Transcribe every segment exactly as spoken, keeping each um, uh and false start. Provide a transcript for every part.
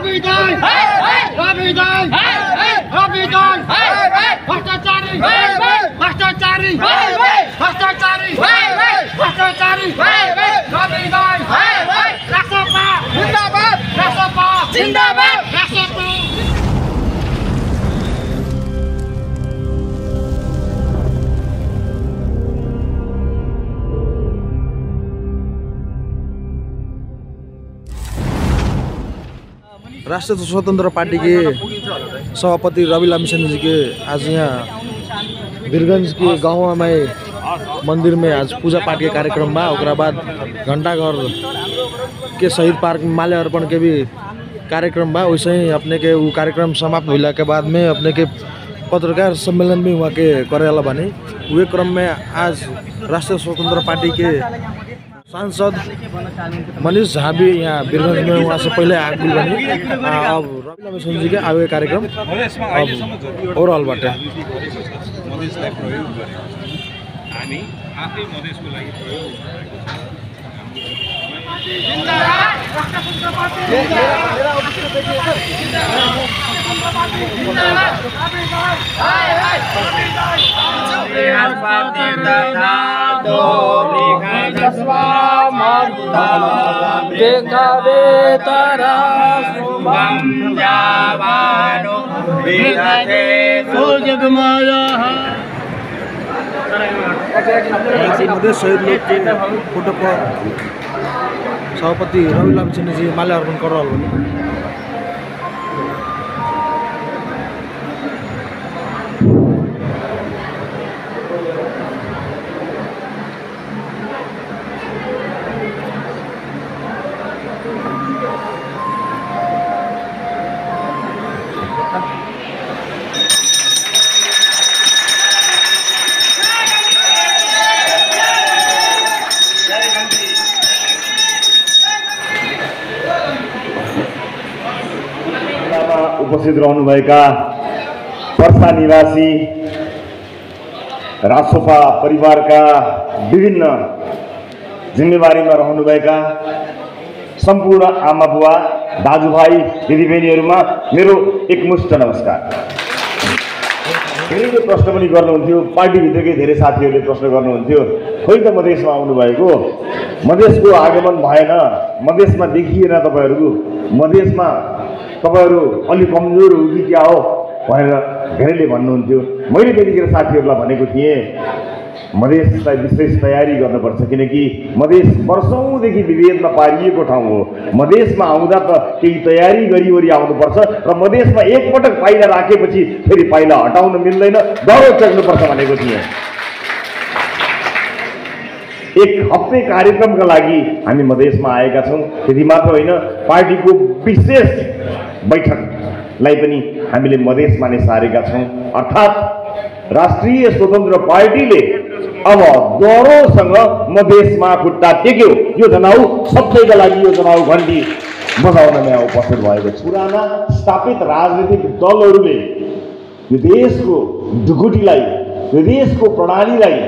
रविदाई रविदाई रविदाई भ्रष्टाचारी भ्रष्टाचारी भ्रष्टाचारी भ्रष्टाचारी रविदाई रासपा जिंदाबाद रासपा जिंदाबाद रासपा। राष्ट्रीय स्वतंत्र पार्टी के सभापति रवि लामिछाने जी के आज यहाँ वीरगंज के गाँव में मंदिर में आज पूजा पाठ के कार्यक्रम बा। ओकरा बाद घंटाघर के शहीद पार्क में माल्यार्पण के भी कार्यक्रम बा। वैसे ही अपने के वो कार्यक्रम समाप्त होला के बाद में अपने के पत्रकार सम्मेलन भी वहाँ के करेला बने। वे क्रम में आज राष्ट्रीय स्वतंत्र पार्टी के सांसद मनीष झा भी यहाँ वीरगंज में वहाँ से पहले आगे बने। अब रवि लामिछाने जी के आगे कार्यक्रम अब ओभरअल बाटे मधेश शहीद लोग के फोटो पर सभापति रवि लामिछाने जी माल्यार्पण कर रहा है। उपस्थित रहनुभएका पर्सा निवासी रासोपा परिवारका विभिन्न जिम्मेवारीमा रहनुभएका सम्पूर्ण आमा बुवा दाजुभाइ दिदीबहिनीहरूमा मेरो एकमुष्ट नमस्कार। धेरैले प्रश्न पनि गर्नुहुन्थ्यो, पार्टीभित्रकै धेरै साथीहरूले प्रश्न गर्नुहुन्थ्यो, खोइ त मधेसमा आउनुभएको, मधेसको आगमन भएन, मधेसमा देखिएन तपाईँहरू, मधेसमा तपाईहरु अलि कमजोर हो कि क्या हो भनेर धेरैले भन्नुहुन्थ्यो। मैले त्यतिखेर साथीहरूलाई भनेको थिएँ मधेसलाई विशेष तयारी गर्नुपर्छ, किनकि मधेस वर्षौंदेखि विभेदमा पारिएको ठाउँ हो। मधेसमा आउँदा त केही तयारी गरिवरी आउनुपर्छ र मधेसमा एकपटक पाइला राखेपछि फेरि पाइला हटाउन मिल्दैन, डरो चढ्नुपर्छ भनेको थिएँ। एक हप्ते कार्यक्रमका लागि हामी मधेसमा आएका छौँ। त्यति मात्र होइन, पार्टीको विशेष बैठकलाई पनि हामीले मधेसमा नै सारेका छौँ। अर्थात् राष्ट्रिय स्वतन्त्र पार्टीले अब डरोसँग मधेसमा खुट्टा टेक्यो। यो जनाउ सबैका लागि यो जनाउ घन्टी बजाउन नै उपस्थित भएको छ। पुराना स्थापित राजनीतिक दलहरूले यो देशको ढुकुटीलाई, यो देशको प्रणालीलाई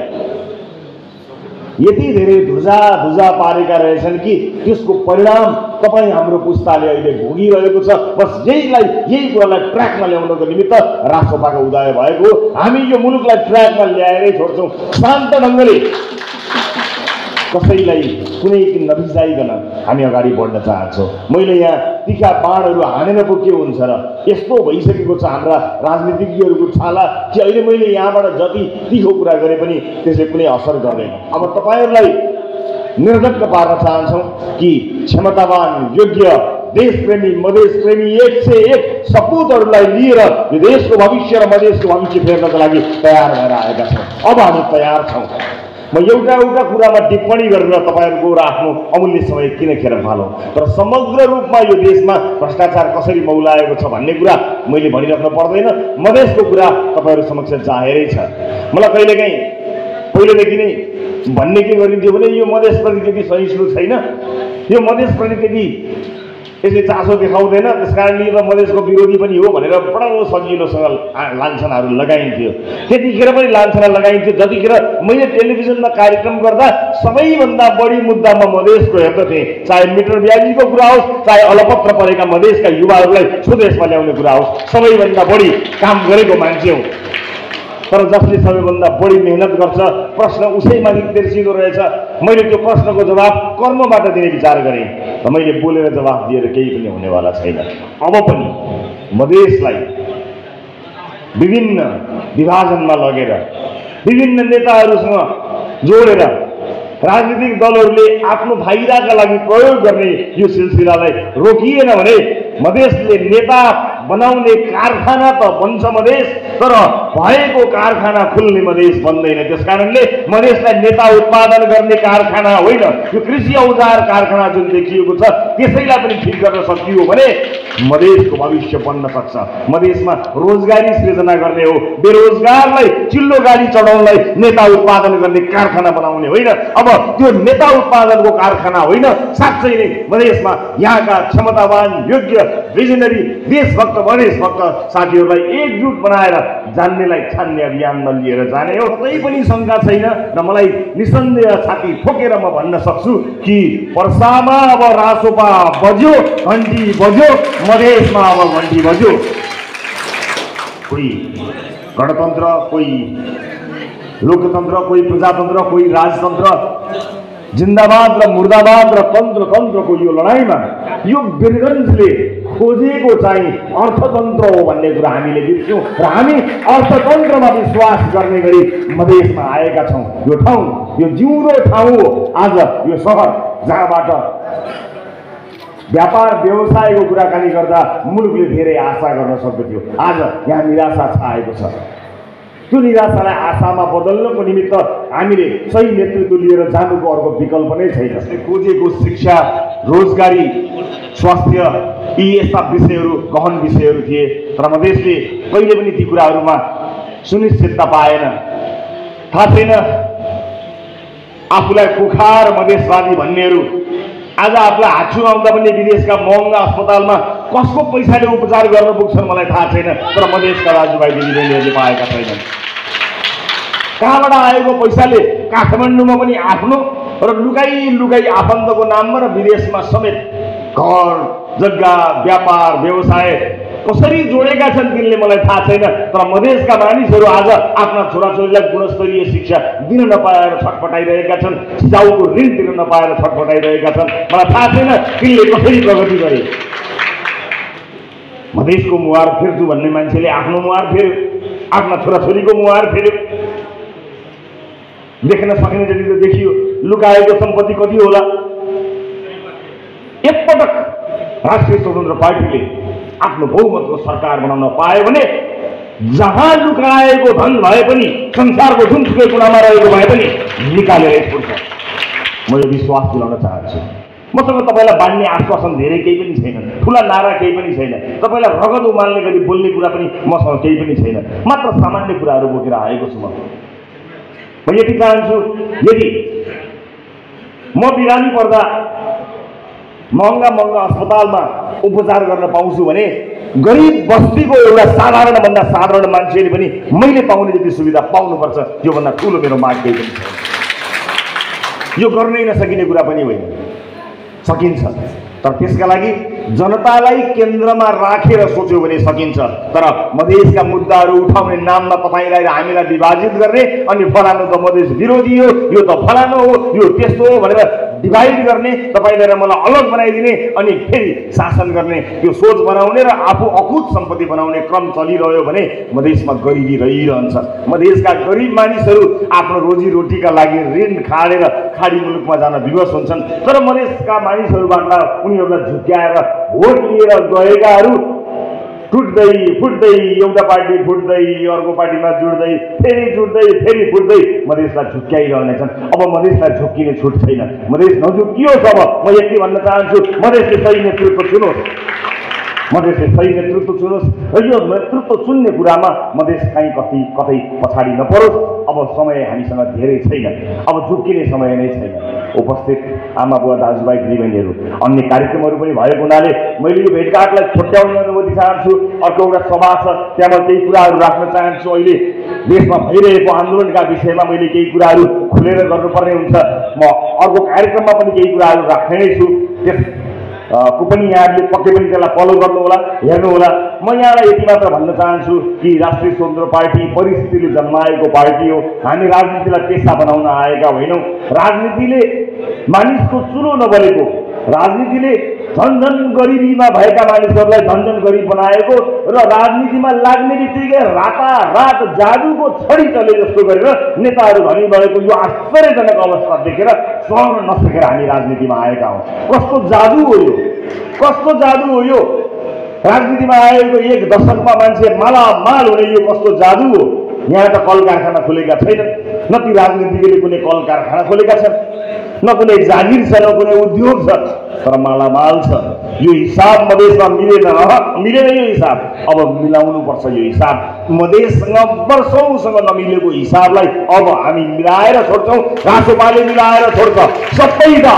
यति धेरै धुजा धुजा पारेका रहेछन् कि त्यसको परिणाम तपाईँ हाम्रो पुस्ताले अहिले भोगिरहेको छ। बस यहीलाई यही कुरालाई ट्र्याकमा ल्याउनको निमित्त रासोपाको उदय भएको। हामी यो मुलुकलाई ट्र्याकमा ल्याएरै छोड्छौँ। शान्त ढङ्गले कसैलाई कुनै नभिजाइकन हामी अगाडि बढ्न चाहन्छौँ। मैले यहाँ तिखा बाणहरू हानेर पो के हुन्छ र, यस्तो भइसकेको छ हाम्रा राजनीतिज्ञहरूको छाला कि अहिले मैले यहाँबाट जति तिखो कुरा गरे पनि त्यसले कुनै असर गर्दैन। अब तपाईँहरूलाई निर्धक्क पार्न चाहन्छौँ कि क्षमतावान, योग्य, देशप्रेमी, मधेस प्रेमी एक से एक सपूतहरूलाई लिएर यो देशको भविष्य र मधेसको भविष्य फेर्नका लागि तयार भएर आएका छौँ। अब हामी तयार छौँ। म एउटा एउटा कुरामा टिप्पणी गरेर तपाईँहरूको र आफ्नो अमूल्य समय किन खेर फालौँ, तर समग्र रूपमा यो देशमा भ्रष्टाचार कसरी मौलाएको छ भन्ने कुरा मैले भनिराख्नु पर्दैन। मधेसको कुरा तपाईँहरू समक्ष जाहेरै छ। मलाई कहिलेकाहीँ पहिलेदेखि नै भन्ने के गरिन्थ्यो भने यो मधेसप्रति त्यति सहिष्णु छैन, यो मधेसप्रति त्यति यसले चासो देखाउँदैन, त्यस कारणले त मधेसको विरोधी पनि हो भनेर बडो सजिलोसँग लान्छनाहरू लगाइन्थ्यो। त्यतिखेर पनि लान्छना लगाइन्थ्यो जतिखेर मैले टेलिभिजनमा कार्यक्रम गर्दा सबैभन्दा बढी मुद्दा म मधेसको हेर्दथेँ, चाहे मिटर ब्याजीको कुरा होस्, चाहे अलपत्र परेका मधेसका युवाहरूलाई स्वदेशमा ल्याउने कुरा होस्, सबैभन्दा बढी काम गरेको मान्छे हो। तर जसले सबैभन्दा बढी मेहनत गर्छ, प्रश्न उसैमाथि तेर्सिँदो रहेछ। मैले त्यो प्रश्नको जवाब कर्मबाट दिने विचार गरेँ र मैले बोलेर जवाब दिएर केही पनि हुनेवाला छैन। अब पनि मधेसलाई विभिन्न विभाजनमा लगेर विभिन्न नेताहरूसँग जोडेर राजनीतिक दलहरूले आफ्नो फाइदाका लागि प्रयोग गर्ने यो सिलसिलालाई रोकिएन भने मधेसले नेता बनाउने कारखाना त बन्छ मधेस, तर भएको कारखाना खुल्ने मधेस बन्दैन। त्यस कारणले मधेसलाई नेता उत्पादन गर्ने कारखाना होइन, यो कृषि औजार कारखाना जुन देखिएको छ त्यसैलाई पनि ठिक गर्न सकियो भने मधेसको भविष्य बन्न सक्छ। मधेसमा रोजगारी सृजना गर्ने हो, बेरोजगारलाई चिल्लो गाडी चढाउनलाई नेता उत्पादन गर्ने कारखाना बनाउने होइन। अब त्यो नेता उत्पादनको कारखाना होइन, साँच्चै नै मधेसमा यहाँका क्षमतावान, योग्य, भिजनरी, देशभक्त, मधेसभक्त साथीहरूलाई एकजुट बनाएर जान्नेलाई छान्ने अभियानमा लिएर जाने हो। कतै पनि शङ्का छैन र मलाई निसन्देह छाती ठोकेर म भन्न सक्छु कि पर्सामा अब रासोपा बज्यो, घन्टी बज्यो, मधेसमा अब घन्टी बज्यो। कोही गणतन्त्र, कोही लोकतन्त्र, कोही प्रजातन्त्र, कोही राजतन्त्र, जिन्दाबाद र मुर्दाबाद र तन्त्र तन्त्रको यो लडाइँमा यो वीरगन्जले खोजेको चाहिँ अर्थतन्त्र हो भन्ने कुरा हामीले बिर्स्यौँ र हामी अर्थतन्त्रमा विश्वास गर्ने गरी मधेसमा आएका छौँ। यो ठाउँ यो जिउँदो ठाउँ हो। आज यो सहर जहाँबाट व्यापार व्यवसायको कुराकानी गर्दा मुलुकले धेरै आशा गर्न सक्दथ्यो, आज यहाँ निराशा छाएको छ। त्यो निराशालाई आशामा बदल्नको निमित्त हामीले सही नेतृत्व लिएर जानुको अर्को विकल्प नै छैन। जसले खोजेको शिक्षा, रोजगारी, स्वास्थ्य यी यस्ता विषयहरू गहन विषयहरू थिए, तर मधेसले कहिले पनि ती कुराहरूमा सुनिश्चितता पाएन। थाहा छैन आफूलाई कुखार मधेसवादी भन्नेहरू आज आफूलाई हाच्छु आउँदा पनि विदेशका महँगा अस्पतालमा कसको पैसाले उपचार गर्न पुग्छन् मलाई थाहा छैन, तर मधेसका दाजुभाइ दिदीबहिनीहरूले पाएका छैनन्। कहाँबाट आएको पैसाले काठमाडौँमा पनि आफ्नो र लुकाई लुकाई आफन्तको नाममा र विदेशमा समेत घर, जग्गा, व्यापार, व्यवसाय कसरी जोडेका छन् तिनले मलाई थाहा छैन, तर मधेसका मानिसहरू आज आफ्ना छोराछोरीलाई गुणस्तरीय शिक्षा दिन नपाएर छटपटाइरहेका छन्, सिजाउको ऋण तिर्न नपाएर छटपटाइरहेका छन्। मलाई थाहा छैन तिनले कसरी प्रगति गरे। मधेसको मुहार फेर्छु भन्ने मान्छेले आफ्नो मुहार फेर्यो, आफ्ना छोराछोरीको मुहार फेर्यो। देख्न सकिने जति त देखियो। लुकाएको सम्पत्ति कति होला? एकपटक राष्ट्रिय स्वतन्त्र पार्टीले आफ्नो बहुमतको सरकार बनाउन पायो भने जहाँ लुकाएको धन भए पनि, संसारको जुनसुकै कुनामा रहेको भए पनि निकालेर छोड्छ। म यो विश्वास दिलाउन चाहन्छु। मसँग तपाईँलाई बाँड्ने आश्वासन धेरै केही पनि छैन, ठुला नारा केही पनि छैन, तपाईँलाई रगत उमाल्ने गरी बोल्ने कुरा पनि मसँग केही पनि छैन, मात्र सामान्य कुराहरू बोकेर आएको छु। म म यति चाहन्छु, यदि म बिरामी पर्दा महँगा महँगा अस्पतालमा उपचार गर्न पाउँछु भने गरिब बस्तीको एउटा साधारणभन्दा साधारण मान्छेले पनि मैले पाउने जति सुविधा पाउनुपर्छ, योभन्दा ठुलो मेरो माग केही पनि छैन। यो गर्नै नसकिने कुरा पनि होइन, सकिन्छ। तर त्यसका लागि जनतालाई केन्द्रमा राखेर सोच्यो भने सकिन्छ। तर मधेसका मुद्दाहरू उठाउने नाममा तपाईँलाई र हामीलाई विभाजित गर्ने, अनि फलानु त मधेस विरोधी हो, यो त फलानु हो, यो त्यस्तो हो भनेर डिभाइड गर्ने, तपाईँलाई र मलाई अलग बनाइदिने, अनि फेरि शासन गर्ने त्यो सोच बनाउने र आफू अकुत सम्पत्ति बनाउने क्रम चलिरह्यो भने मधेसमा गरिबी रहिरहन्छ। मधेसका गरिब मानिसहरू आफ्नो रोजीरोटीका लागि ऋण खाडेर खाडी मुलुकमा जान विवश हुन्छन्। तर मधेसका मानिसहरूबाट उनीहरूलाई झुक्क्याएर भोट लिएर गएकाहरू टुट्दै फुट्दै, एउटा पार्टी फुट्दै अर्को पार्टीमा जुट्दै, फेरि जुट्दै फेरि फुट्दै मधेसलाई झुक्क्याइरहनेछन्। अब मधेसलाई झुक्किने छुट छैन। मधेस नझुक्कियोस्। अब म यति भन्न चाहन्छु, मधेसले सही नेतृत्व चुनोस्। मधेसले सही नेतृत्व चुनोस् र यो नेतृत्व चुन्ने कुरामा मधेस कहीँ कति कतै पछाडि नपरोस्। अब समय हामीसँग धेरै छैन, अब झुक्किने समय नै छैन। उपस्थित आमा बुवा दाजुभाइ दिदीबहिनीहरू, अन्य कार्यक्रमहरू पनि भएको हुनाले मैले यो भेटघाटलाई छुट्याउने अनुमति चाहन्छु। अर्को एउटा सभा छ, त्यहाँ म केही कुराहरू राख्न चाहन्छु। अहिले देशमा भइरहेको आन्दोलनका विषयमा मैले केही कुराहरू खुलेर गर्नुपर्ने हुन्छ। म अर्को कार्यक्रममा पनि केही कुराहरू राख्ने नै छु। त्यस को पनि यहाँहरूले पक्कै पनि त्यसलाई फलो गर्नुहोला, हेर्नुहोला। म यहाँलाई यति मात्र भन्न चाहन्छु कि राष्ट्रिय स्वतन्त्र पार्टी परिस्थितिले जन्माएको पार्टी हो। हामी राजनीतिलाई पेसा बनाउन आएका होइनौँ। राजनीतिले मानिसको चुलो नबलेको, राजनीतिले झन् झन् गरिबीमा भएका मानिसहरूलाई झन् झन् गरिब बनाएको र राजनीतिमा लाग्ने बित्तिकै रातारात जादुको छडी चले जस्तो गरेर नेताहरू धनी बढेको यो आश्चर्यजनक अवस्था देखेर सहन नसकेर हामी राजनीतिमा आएका हौँ। कस्तो जादु हो यो, कस्तो जादु हो यो। राजनीतिमा आएको एक दशकमा मान्छे मालामाल हुने यो कस्तो जादु हो। यहाँ त कल कारखाना खोलेका छैनन्, न ती राजनीतिकले कुनै कल कारखाना खोलेका छन्, न कुनै जागिर छ, न कुनै उद्योग छ, तर मालामाल छ। यो हिसाब मधेसमा मिलेन, मिलेन यो हिसाब। अब मिलाउनु पर्छ यो हिसाब। मधेससँग वर्षौँसँग नमिलेको हिसाबलाई अब हामी मिलाएर छोड्छौँ। रासोपाले मिलाएर छोड्छ। सबैका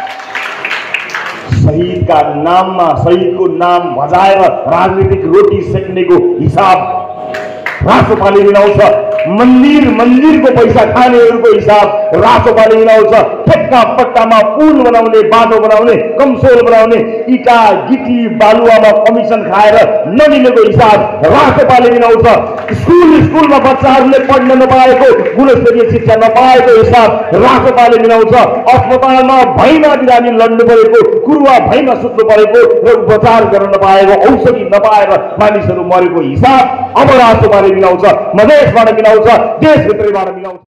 शहीदका नाममा, शहीदको नाम भजाएर राजनीतिक रोटी सेक्नेको हिसाब रासोपाले मिलाउँछ। मन्दिर मन्दिरको पैसा खानेहरूको हिसाब रासोपाले मिलाउँछ। ठेक्का पट्टामा पुल बनाउने, बाटो बनाउने, कमसोल बनाउने, इटा गिटी बालुवामा कमिसन खाएर नमिलेको हिसाब रासोपाले मिलाउँछ। स्कुल स्कुलमा बच्चाहरूले पढ्न नपाएको, गुणस्तरीय शिक्षा नपाएको हिसाब रासोपाले मिलाउँछ। अस्पतालमा भैमा बिरामी लड्नु परेको, कुरुवा भैमा सुत्नु परेको र उपचार गर्न नपाएको, औषधि नपाएर मानिसहरू मरेको हिसाब अब रासोपाले मिलाउँछ। मधेसबाट मिलाउँछ, देशभित्रैबाट मिलाउँछ।